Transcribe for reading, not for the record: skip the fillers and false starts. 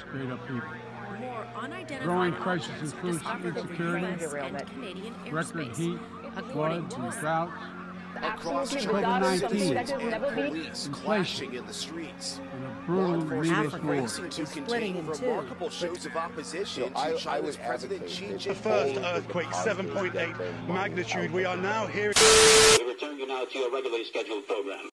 straight up people. More unidentified Growing crisis objects in food discovered over insecurity, US and Canadian record airspace, heat, according floods, to and a droughts, Across COVID-19, police clashing in the streets. and a brutal media war. Racing to contain remarkable shows of opposition to China's President Xi Jinping. The first earthquake, 7.8 magnitude. We are now here. We return you now to your regularly scheduled program.